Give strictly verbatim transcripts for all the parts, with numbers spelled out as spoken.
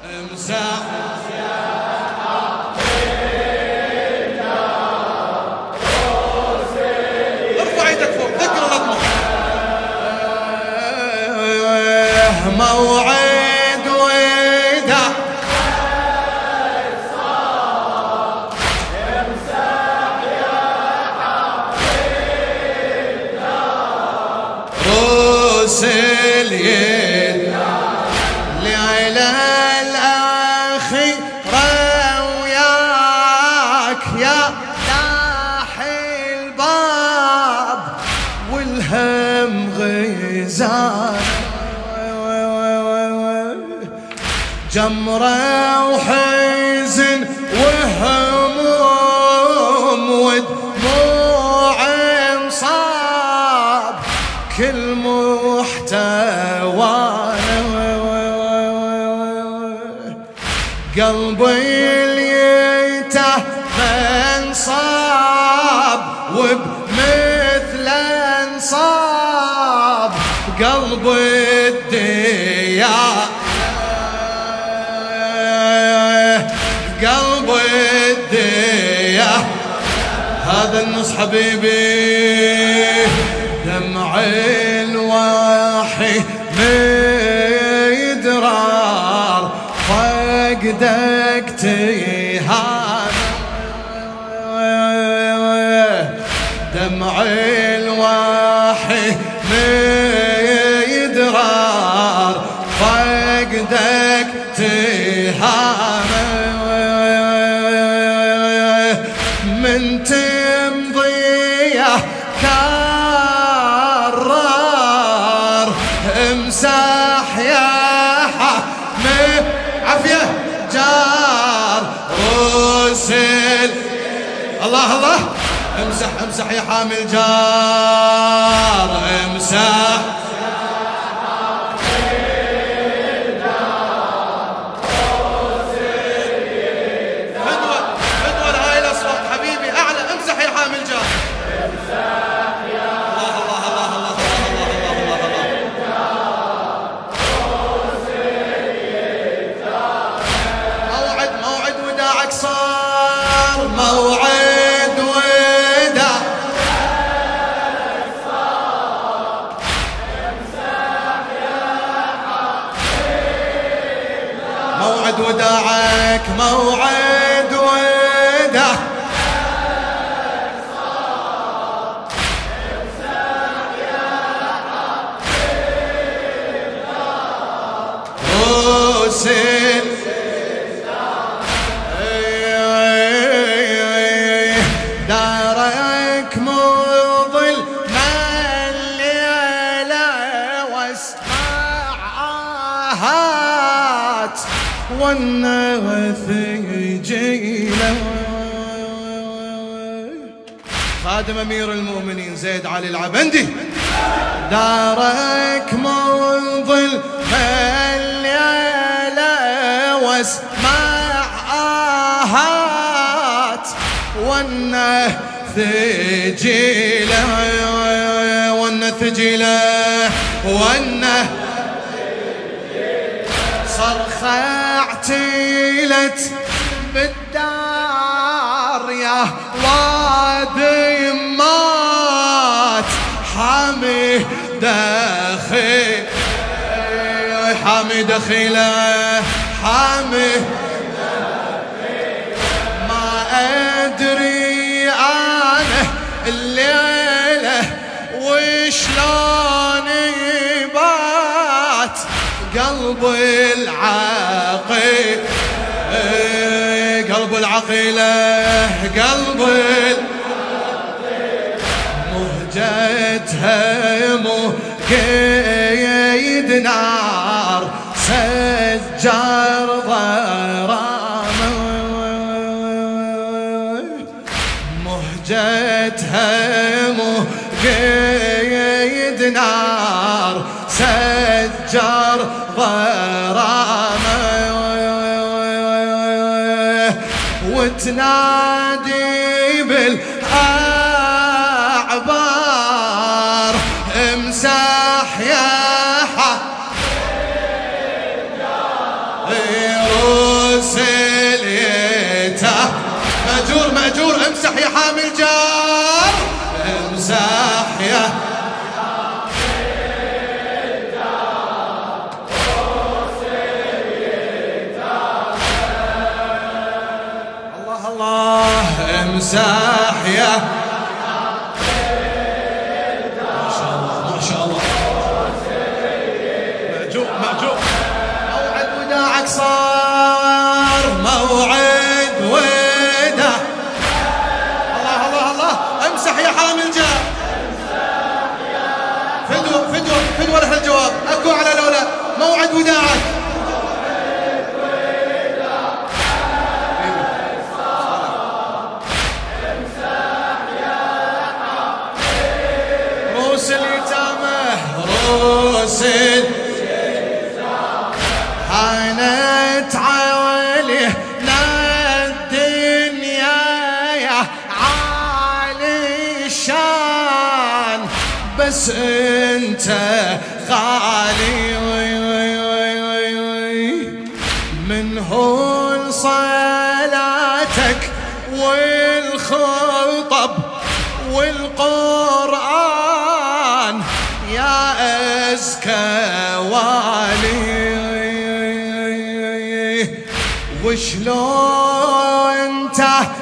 امسح ارفع ايدك فوق ذكر الاطمر. موعد وداع امسح يا حبيبنا روس اليد لعلى الأخيرة وياك يا لاحي الباب والهم غزال جمرة وحزن وهموم ودموع مصاب كل محتوانا قلبي اليته منصاب وبمثل انصاب قلبي الديار قلبي الديار هذا النص حبيبي دمع الوحي ميدرار فقدك تهان دمع الوحي ميدرار فقدك تهان من تمضيه كرار امسح يا حمي عافية جار روسل الله الله امسح امسح يا حامل جار امسح موعد وداع موعد وداعك موعد وداع روسل دارك مظل ما الليلة واسمع آهات والنغث يجيله خادم أمير المؤمنين زيد علي العبندي دارك مظل ما الليلة واسمع آهات والنث جيله والنث جيله والنث صرخة اعتيلت بالدار يا وادي مات حامي دخيل حامي دخيله حامي أدري أنا الليلة وشلون بات قلب العقيل قلب العقيلة قلب مهجتها مقيد نار سجار ضرام مهجتها مقيد نار سجار ضرام وتنادي بالأعبار امسح يا حبيبي روس اليتام. مأجور مأجور امسح يا حامل جار، امسح يا الله الله. امسح يا ما شاء الله ما شاء الله. مأجور مأجور. موعد وداعك صار موعد وداع. الله الله الله. امسح يا حامل جار. فدوة فدوة فدوة له الجواب. اكو على لولا. موعد وداعك. روس اليتامى روس هانت عوالينا الدنيا يا عالي الشان، بس انت غالي من هون صلاتك والخطب والقرآن يا أزكى والي. وشلون انت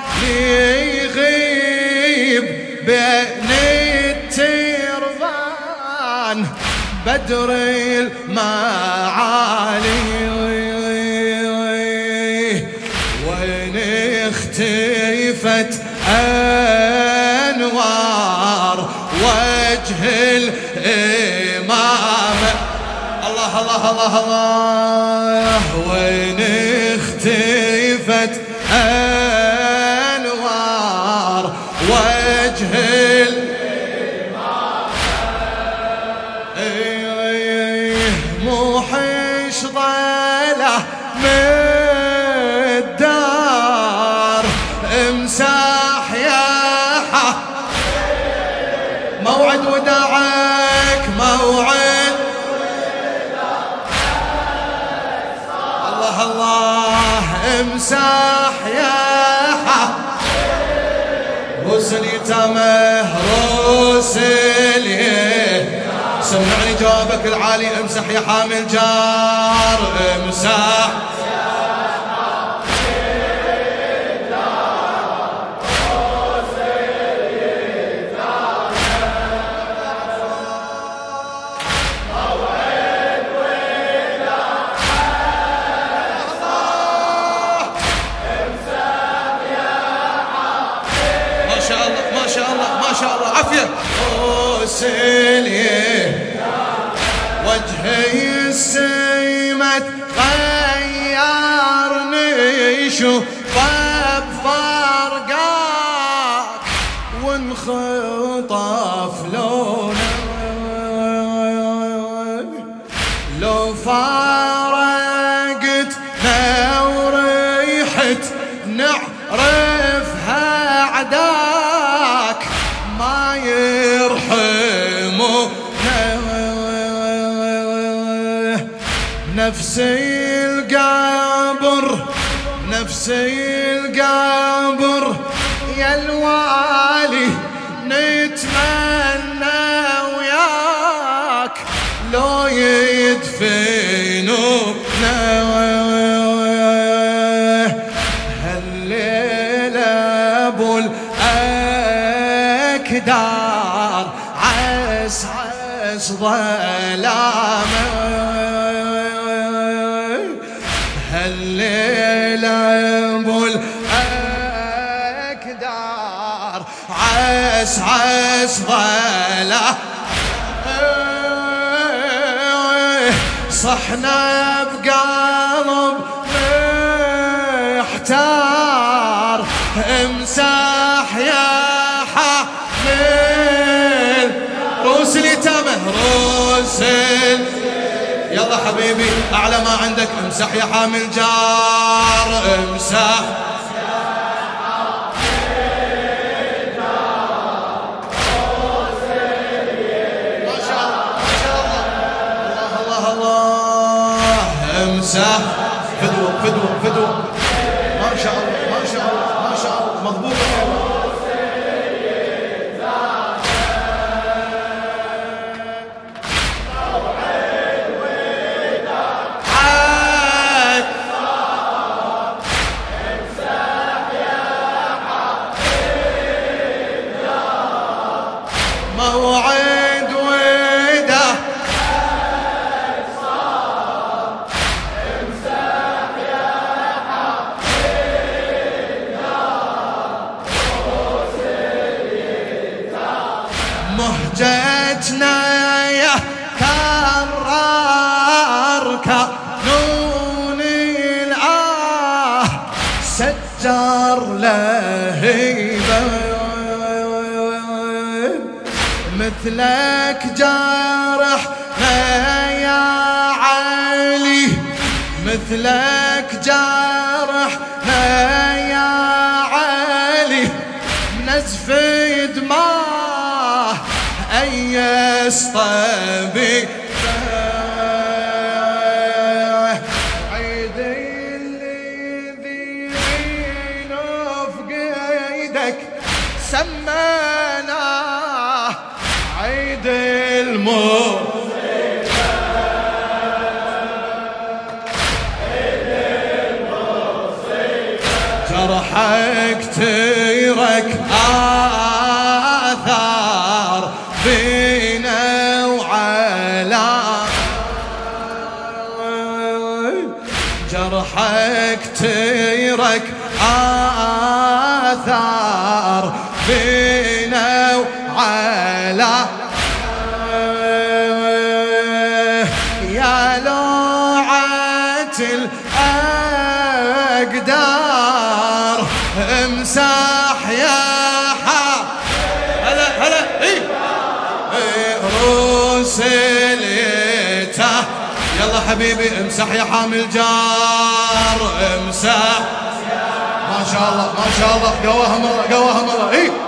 يغيب بين التربان بدر المعالي، وين اختفت أنوار وجه الإمام. الله الله الله الله. وين اختفت أنوار وجه الإمام. موحش ضله من الدار، امسح يا حا. موعد وداعك موعد. الله الله. امسح يا حا. روس اليتامى روس اليتامى. سمعني جوابك العالي. امسح يا حامل جار، امسح ما شاء الله ما شاء الله. عافية. روس اليتامى وجهي السيمة غيرني شوف بفرقاك وانخطف لونك. لو فارقتنا وريحت نعرفها عداك ما يرحمونا. نفسي القبر نفسي القبر يا الوالي نتمنى وياك لو يدفنونا. هالليلة ابو الاكدار عس عس ظلامه. هالليلة ابو الاكدار عس عس ظلامه. صحنا بقلب محتار امسح يا حامل روس اليتامى روس. يلا حبيبي اعلى ما عندك. امسح يا حامل جار، امسح امسح. فدوة فدوة فدوة شاء الله ما شاء الله ما شاء الله مضبوط. موعد وداع امسح يا حبيبنا مهجتنا يا كرار كانون الآه سجر لهيبه مثلك جارح يا علي مثلك جارح يا علي نزف دماه أيس طبيب عيد الذي ينوف قيدك سماناه عيد المصيبة عيد المصيبة جرحك ترك آثار بينا وعلى جرحك ترك آثار بينا وعلى يا لوعة الأقدار امسح يا حا هلا هلا اي روس اليته يلا حبيبي امسح يا حامل جار امسح ما شاء الله ما شاء الله قواها مرة قواها مرة اي